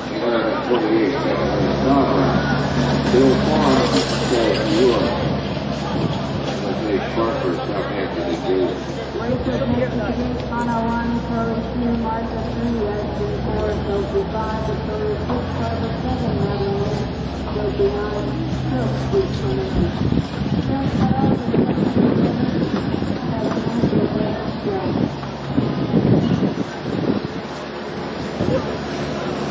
28 Sovereign. Bill Farr says York. Paige Parker, Southampton, New Jersey. Rachel Paige, Hana 1, Charlie 2, Martha 3, Ashley 4, Sophie 5, Victoria 6, Barbara 7, Madeline 8, Sophie 9, Silk, Sweet 22.